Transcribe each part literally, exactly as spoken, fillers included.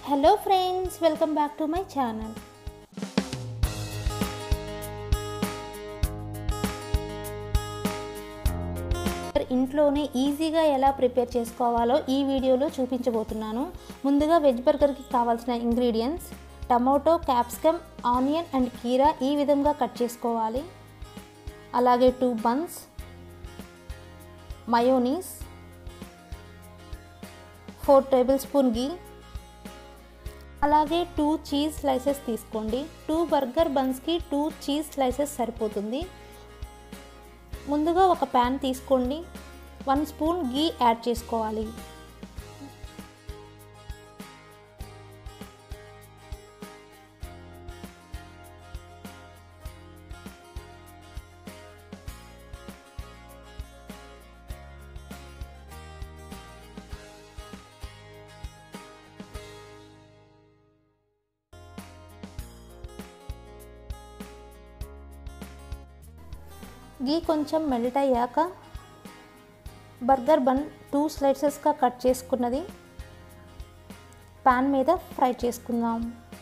Hello friends, welcome back to my channel. ఇంట్లోనే ఈజీగా ఎలా ప్రిపేర్ చేసుకోవాలో ఈ వీడియోలో చూపించబోతున్నాను. ముందుగా వెజ్ బర్గర్కి కావాల్సిన ingredients: tomato, capsicum, onion and కీరా ఈ విధంగా కట్ చేసుకోవాలి. అలాగే two buns, mayonnaise, four tablespoon ghee, అలాగే టూ చీజ్ స్లైసెస్ తీసుకోండి. టూ బర్గర్ బన్స్కి టూ చీజ్ స్లైసెస్ సరిపోతుంది. ముందుగా ఒక ప్యాన్ తీసుకోండి. వన్ స్పూన్ గీ యాడ్ చేసుకోవాలి. గీ కొంచెం మెల్ట్ అయ్యాక బర్గర్ బన్ టూ స్లైసెస్గా కట్ చేసుకున్నది పాన్ మీద ఫ్రై చేసుకుందాం.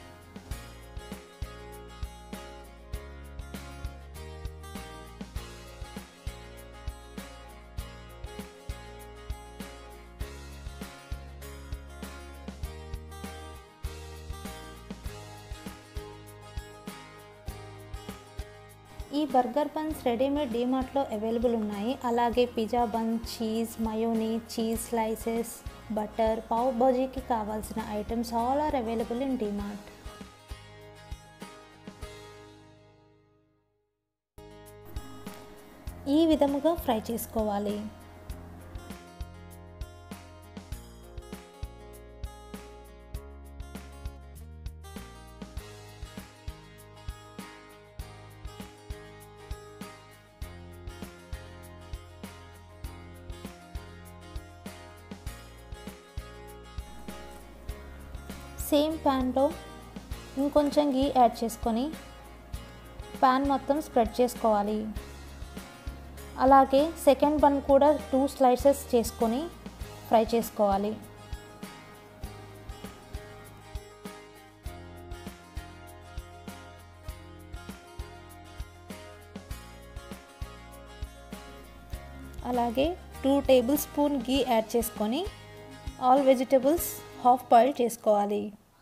ఈ బర్గర్ బన్స్ రెడీమేడ్ డీమార్ట్లో అవైలబుల్ ఉన్నాయి. అలాగే pizza bun, cheese, mayonnaise, cheese slices, butter, pav భాజీకి కావాల్సిన items all are available in DMart. ఈ విధముగా ఫ్రై చేసుకోవాలి. సేమ్ ప్యాన్లో ఇంకొంచెం గీ యాడ్ చేసుకొని ప్యాన్ మొత్తం స్ప్రెడ్ చేసుకోవాలి. అలాగే సెకండ్ బన్ కూడా టూ స్లైసెస్ చేసుకొని ఫ్రై చేసుకోవాలి. అలాగే two tablespoon ghee add చేసుకొని ఆల్ వెజిటబుల్స్ హాఫ్ బాయిల్ చేసుకోవాలి.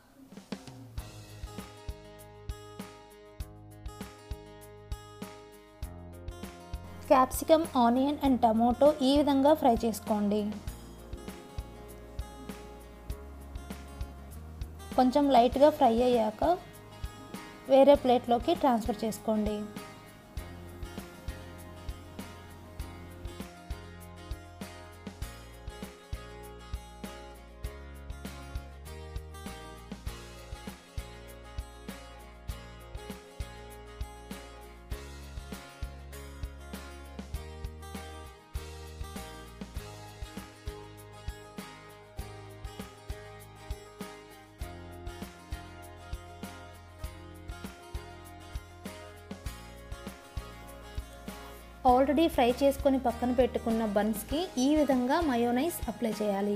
క్యాప్సికమ్, ఆనియన్ అండ్ టమాటో ఈ విధంగా ఫ్రై చేసుకోండి. కొంచెం లైట్గా ఫ్రై అయ్యాక వేరే ప్లేట్లోకి ట్రాన్స్ఫర్ చేసుకోండి. ఆల్రెడీ ఫ్రై చేసుకొని పక్కన పెట్టుకున్న బన్స్కి ఈ విధంగా మయోనైస్ అప్లై చేయాలి.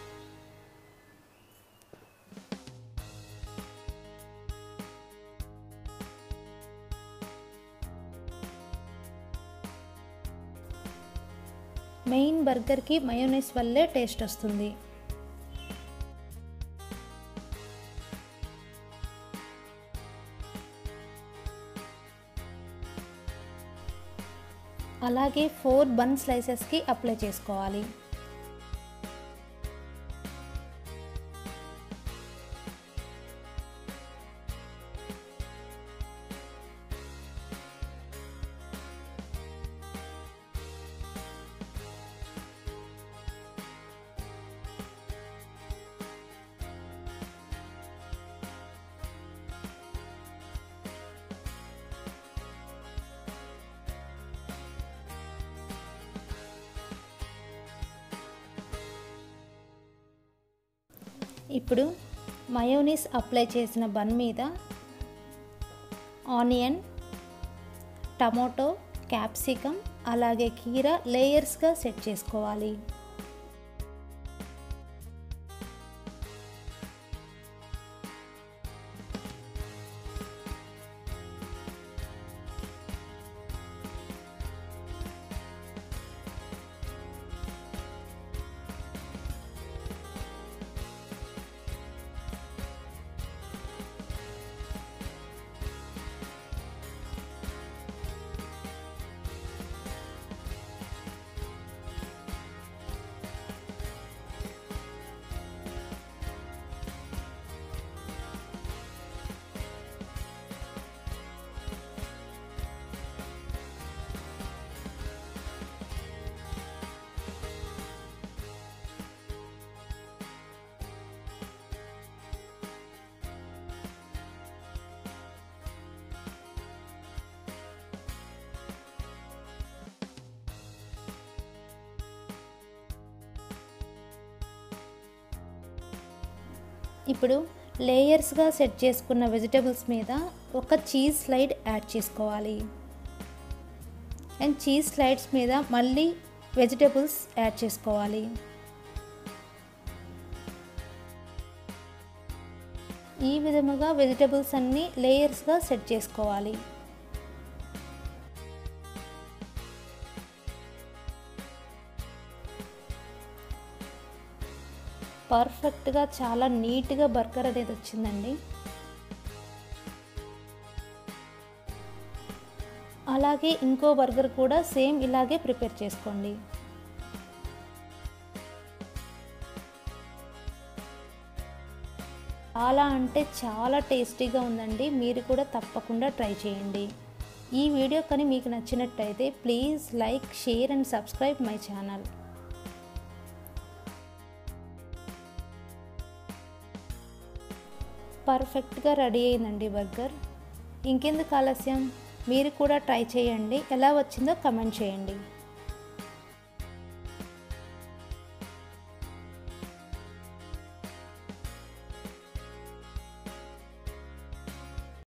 మెయిన్ బర్గర్కి మయోనైస్ వల్లే టేస్ట్ వస్తుంది. అలాగే ఫోర్ బన్ స్లైసెస్కి అప్లై చేసుకోవాలి. ఇప్పుడు మయోనీస్ అప్లై చేసిన బన్ మీద ఆనియన్, టమాటో, క్యాప్సికమ్ అలాగే కీరా లేయర్స్గా సెట్ చేసుకోవాలి. ఇప్పుడు లేయర్స్గా సెట్ చేసుకున్న వెజిటబుల్స్ మీద ఒక చీజ్ స్లైడ్ యాడ్ చేసుకోవాలి. అండ్ చీజ్ స్లైడ్స్ మీద మళ్ళీ వెజిటబుల్స్ యాడ్ చేసుకోవాలి. ఈ విధముగా వెజిటబుల్స్ అన్నీ లేయర్స్గా సెట్ చేసుకోవాలి. పర్ఫెక్ట్గా చాలా నీట్గా బర్గర్ అనేది వచ్చిందండి. అలాగే ఇంకో బర్గర్ కూడా సేమ్ ఇలాగే ప్రిపేర్ చేసుకోండి. చాలా అంటే చాలా టేస్టీగా ఉందండి. మీరు కూడా తప్పకుండా ట్రై చేయండి. ఈ వీడియో కానీ మీకు నచ్చినట్టయితే please like, share and subscribe my channel. పర్ఫెక్ట్గా రెడీ అయిందండి బర్గర్. ఇంకెందుకు ఆలస్యం, మీరు కూడా ట్రై చేయండి. ఎలా వచ్చిందో కమెంట్ చేయండి.